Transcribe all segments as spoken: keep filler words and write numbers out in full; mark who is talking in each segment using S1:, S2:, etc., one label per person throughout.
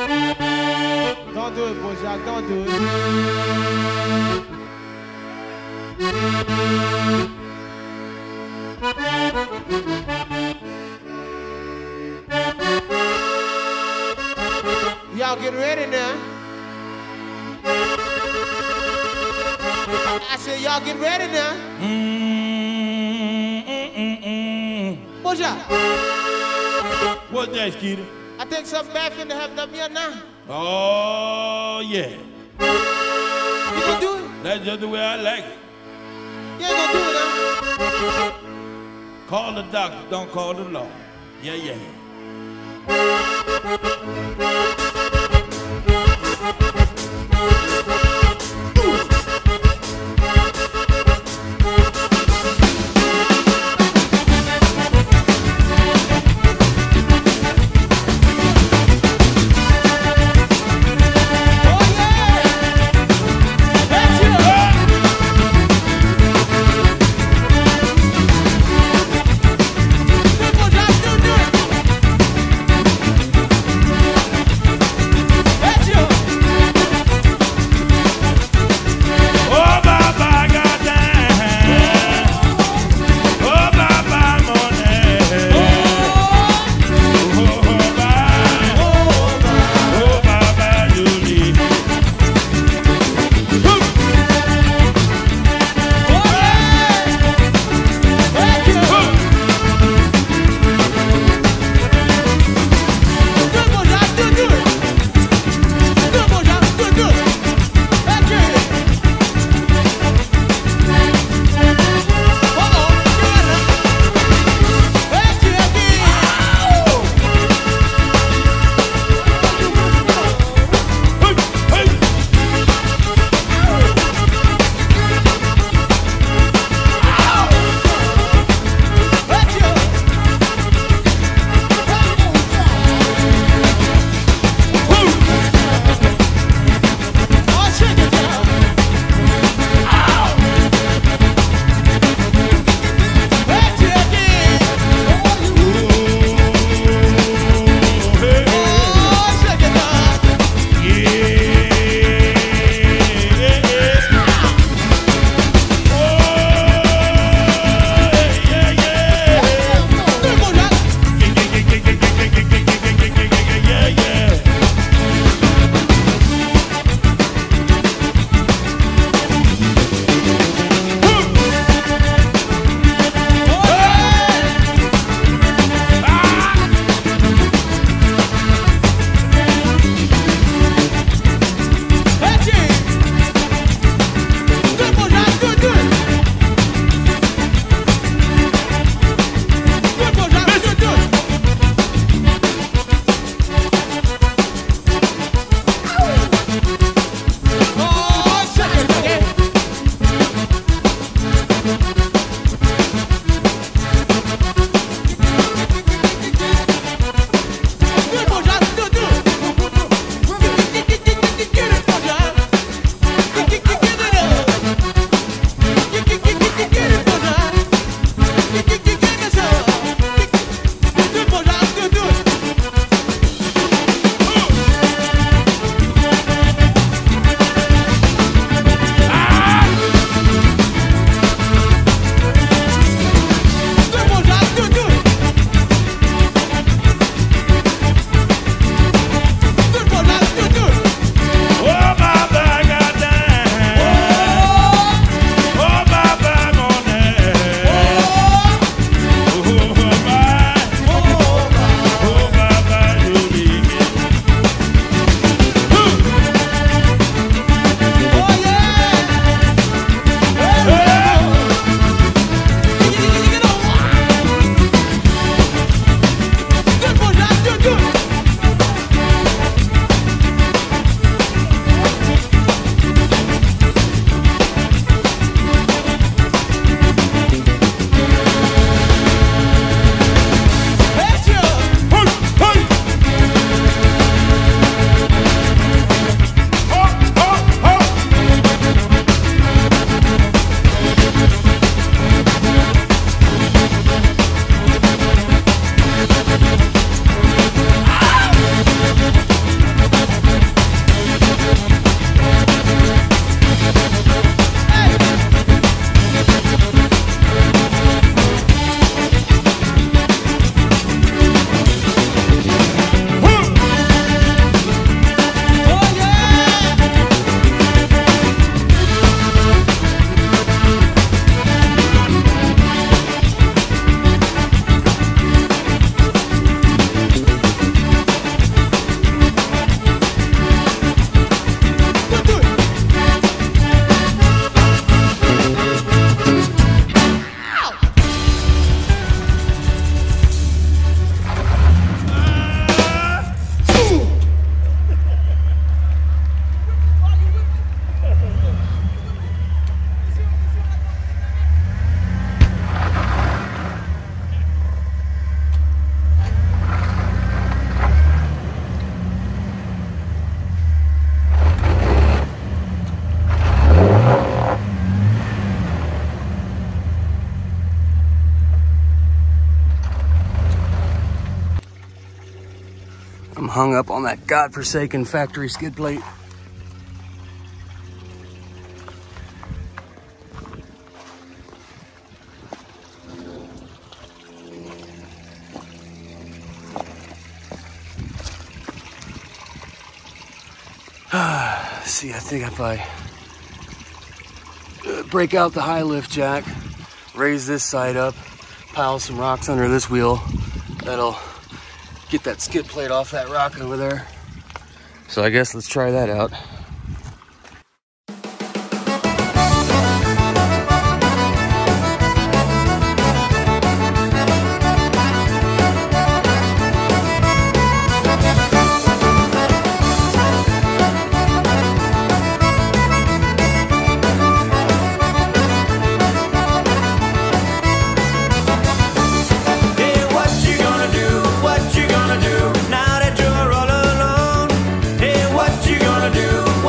S1: Don't do it, boy, Jacques, don't do it. Y'all get ready now. I said, y'all get ready now.
S2: Mm, mm, mm, mm.
S1: What's that?
S2: What's that, Skeeter?
S1: I think something bad finna happen up here now.
S2: Oh, yeah.
S1: You gonna do it?
S2: That's just the way I like it.
S1: You ain't gonna do it, huh?
S2: Call the doctor, don't call the law. Yeah, yeah.
S1: Do it,
S3: hung up on that godforsaken factory skid plate. See, I think if I uh, break out the high lift jack, raise this side up, pile some rocks under this wheel, that'll get that skid plate off that rock over there. So I guess let's try that out.
S4: Do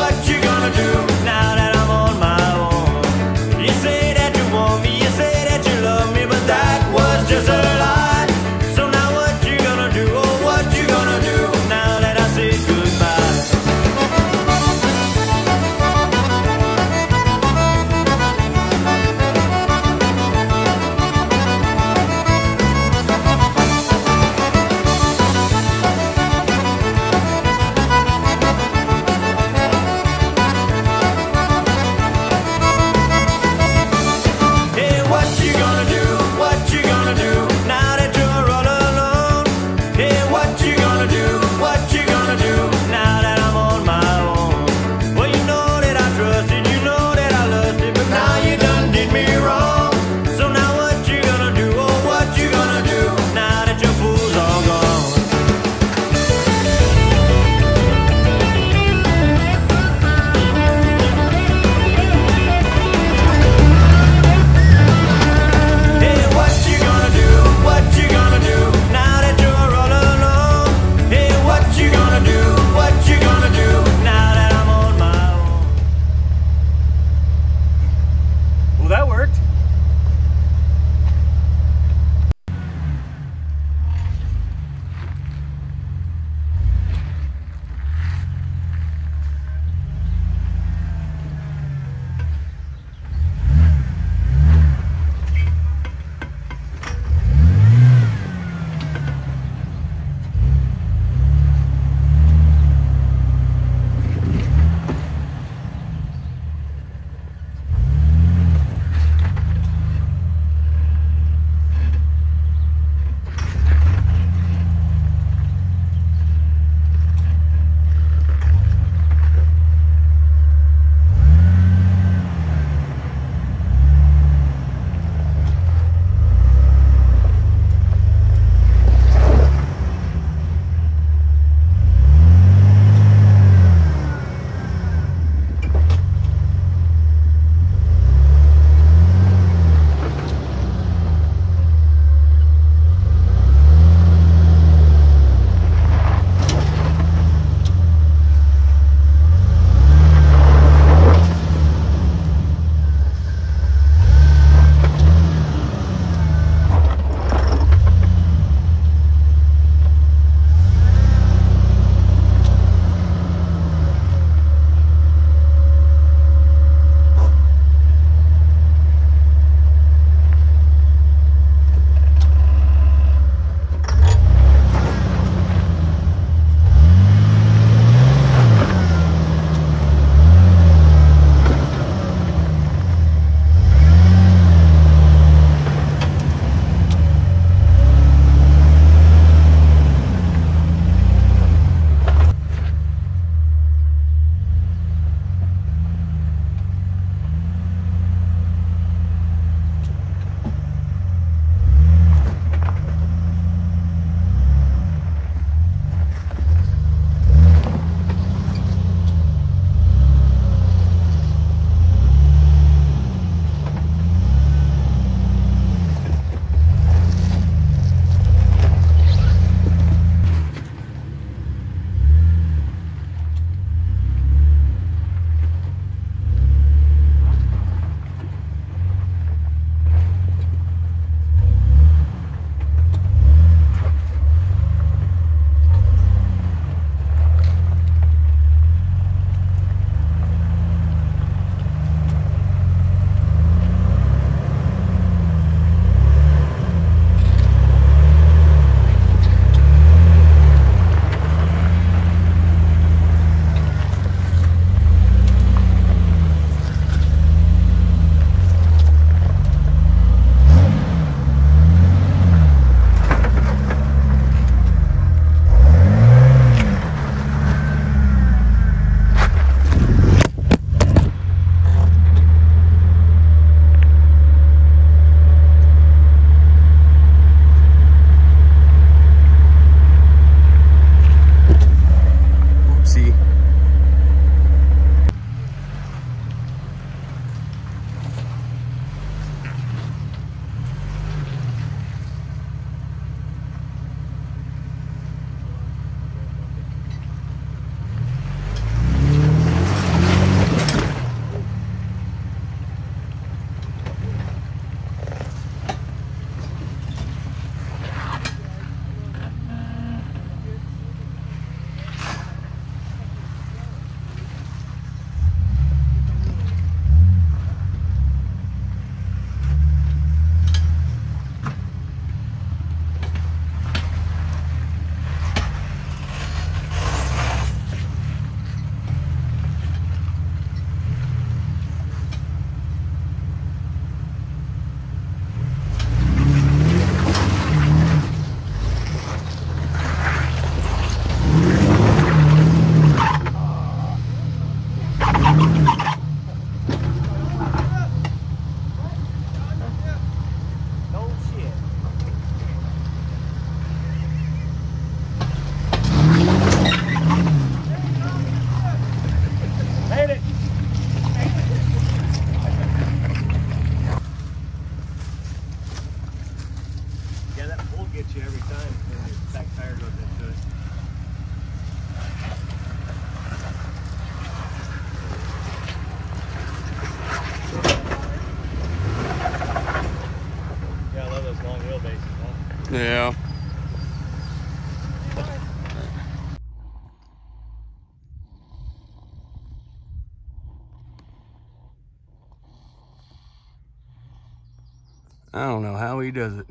S3: I don't know how he does it.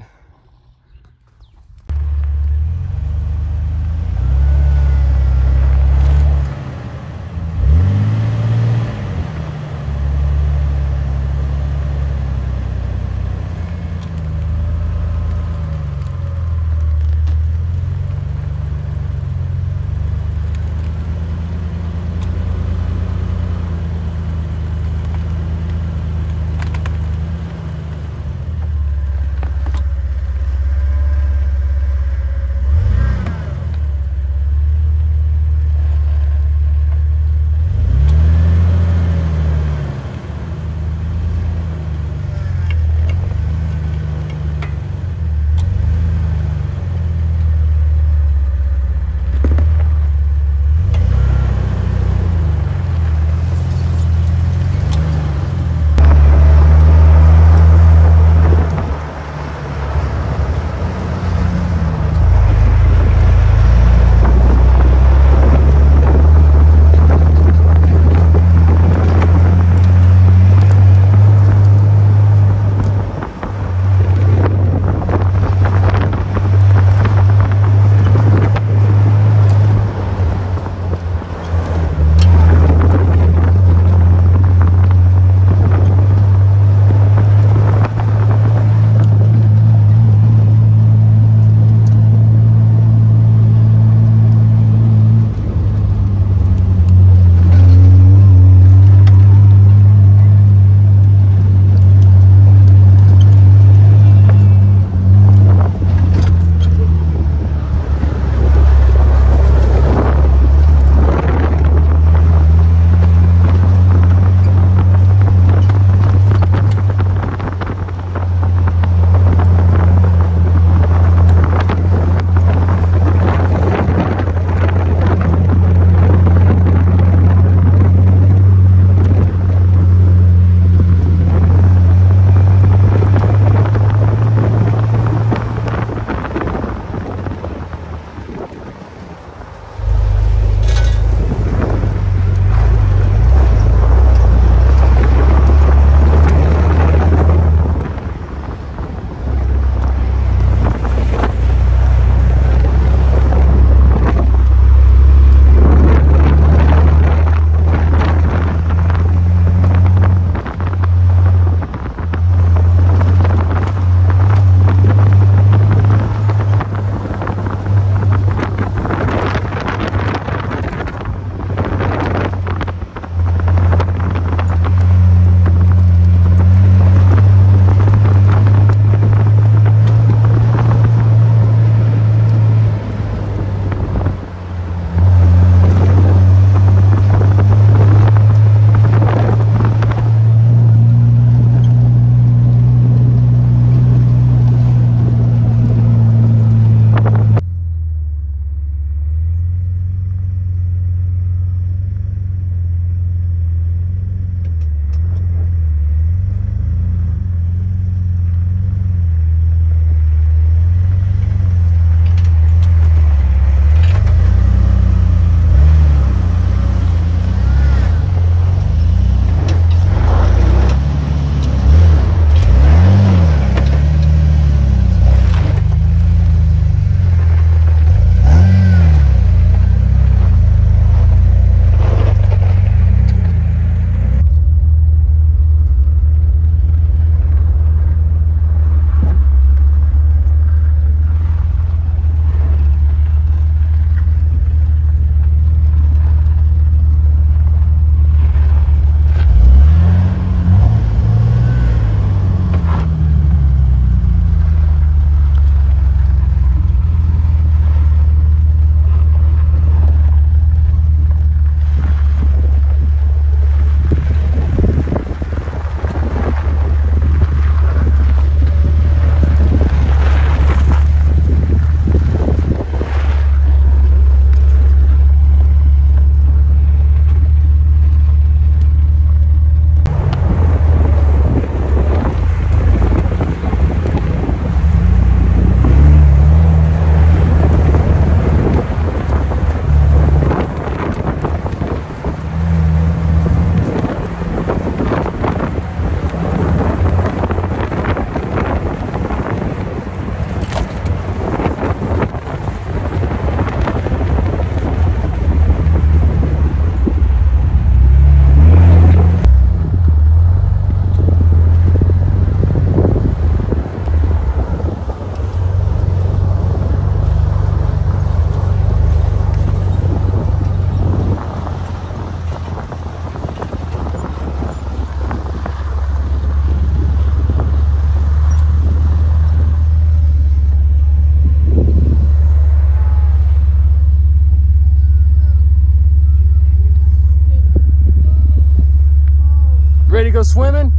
S3: ready to go swimming?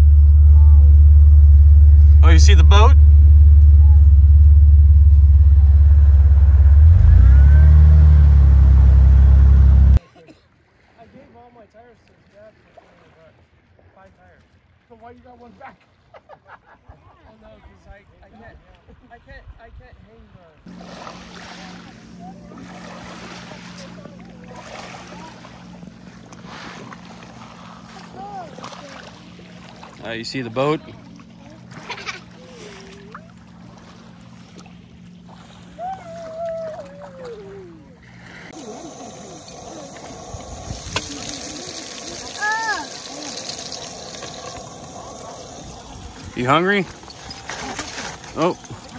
S3: Oh, you see the boat?
S4: I gave all my tires to his dad for but five tires. So why you got one back? Oh no, because I, I can't I can't I can't hang the
S3: Uh, you see the boat? You hungry? Oh.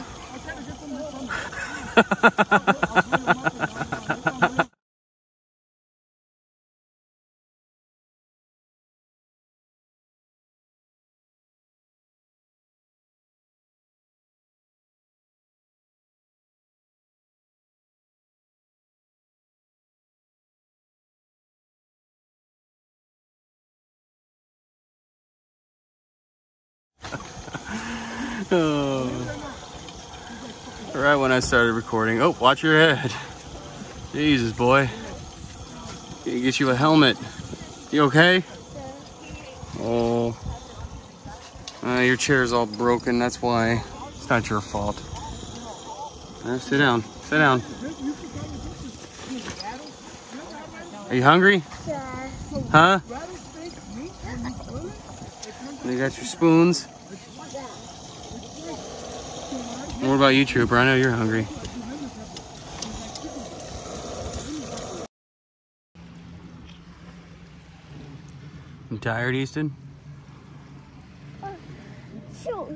S3: Oh. Right when I started recording. Oh, watch your head. Jesus, boy. Gotta get you a helmet. You okay? Oh. Uh, your chair's all broken, that's why. It's not your fault. Uh, sit down. Sit down. Are you hungry?
S5: Yeah.
S3: Huh? You got your spoons. What about you, Trooper? I know you're hungry. You tired, Easton?
S5: Shoot.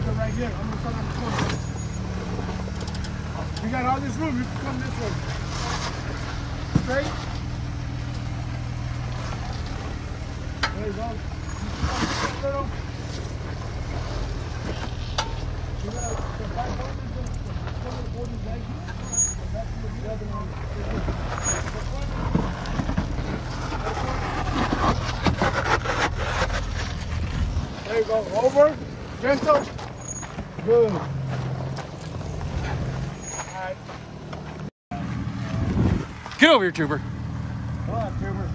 S4: go right here. I'm gonna start on the corner. We got all this room. You can come this way. Straight. There you go. You can come you got the five borders, some of the borders right here. That's the other one. There you go. Over. Gentle. Good. All right.
S3: Get over here, Trooper.
S4: Come on, Trooper.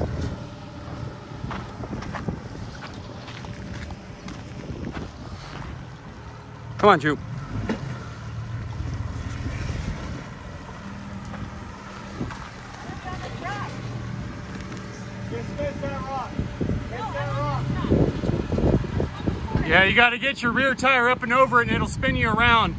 S3: Come on, Troop.
S4: Get space that rock. Get that rock.
S3: Yeah, you got to get your rear tire up and over it, and it'll spin you around.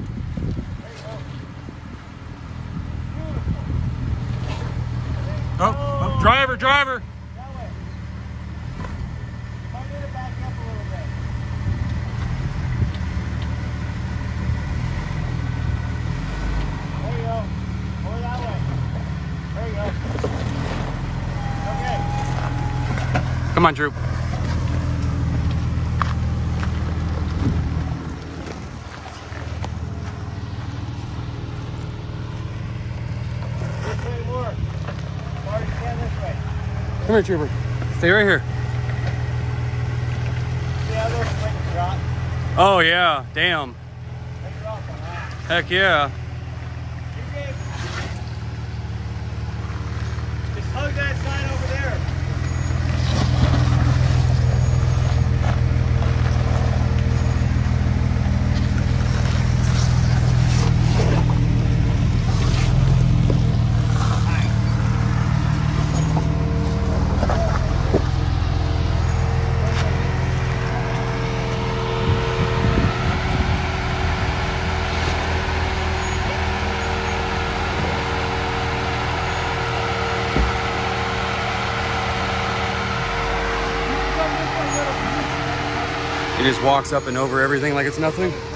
S3: Oh, oh, driver, driver.
S4: That way. Might need to back up a little bit. There you go. Over that way. There you go. Okay.
S3: Come on, Troop.
S4: This way more. Marty, stand this way.
S3: Come here, Trooper. Stay right here.
S4: See how those springs drop?
S3: Oh, yeah. Damn.
S4: They drop on that.
S3: Heck yeah.
S4: You can just hug that sign over there.
S3: He just walks up and over everything like it's nothing.
S4: That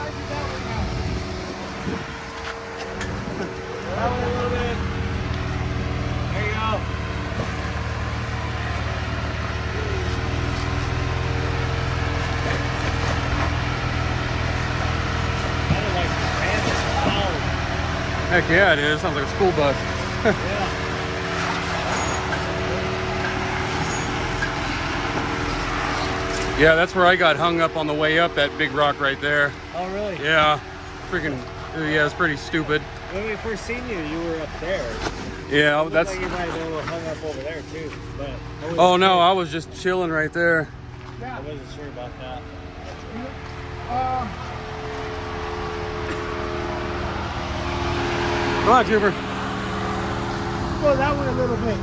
S4: way a little bit. There you go. That is like fancy loud.
S3: Heck yeah, it is. Sounds like a school bus.
S4: Yeah.
S3: Yeah, that's where I got hung up on the way up, that big rock right there.
S4: Oh, really?
S3: Yeah. Freaking, yeah, it's pretty stupid.
S4: When we first seen you, you were up there.
S3: Yeah,
S4: It
S3: that's...
S4: looked like you might have been a little hung up over there, too. But I wasn't
S3: Oh, no,
S4: sure.
S3: I was just chilling right there.
S4: I wasn't sure about that.
S3: Come on, Trooper.
S4: Go that way a little bit.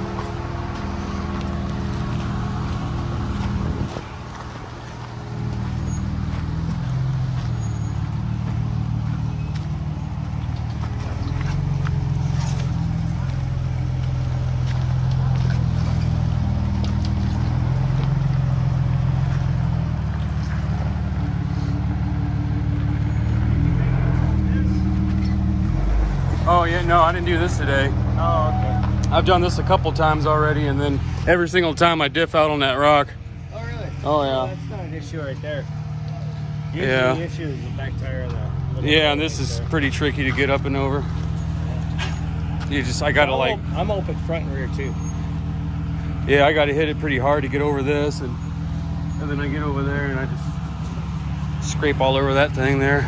S3: Oh, yeah, no, I didn't do this today.
S4: Oh, okay.
S3: I've done this a couple times already, and then every single time I diff out on that rock.
S4: Oh, really?
S3: Oh,
S4: Well,
S3: yeah.
S4: that's not an issue right there. Usually
S3: Yeah.
S4: the issue is the back tire and the little
S3: Yeah, and this
S4: thing
S3: is
S4: there.
S3: pretty tricky to get up and over. You just, I gotta
S4: I'm
S3: like,
S4: op- I'm open front and rear too.
S3: yeah, I gotta hit it pretty hard to get over this, and and then I get over there and I just scrape all over that thing there.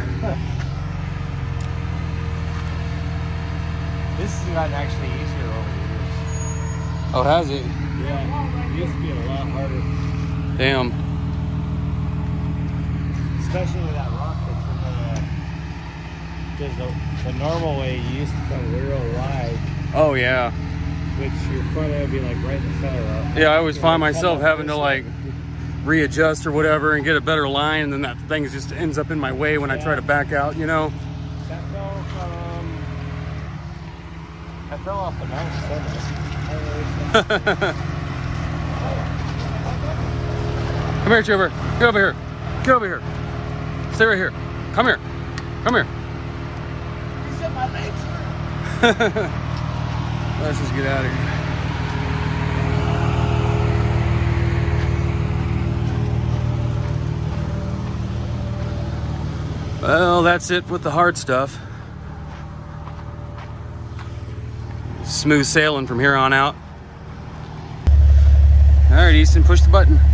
S4: This has gotten actually easier over the years.
S3: Oh, has it?
S4: Yeah, it used to be a lot harder.
S3: Damn.
S4: Especially with that rock that's in the... Because the, the normal way, you used to come real wide,
S3: Oh, yeah.
S4: which your front end would be like right in the center up.
S3: Yeah, I always
S4: You
S3: find
S4: know,
S3: myself
S4: come up
S3: having to
S4: this
S3: like
S4: way.
S3: readjust or whatever and get a better line, and then that thing just ends up in my way when I try to back out, you know?
S4: That fell from... I fell off the mountain somewhere.
S3: Come here, Trooper. Get over here. Get over here. Stay right here. Come here. Come here.
S4: He said my legs hurt.
S3: Let's just get out of here. Well, that's it with the hard stuff. Smooth sailing from here on out. All right, Easton, push the button.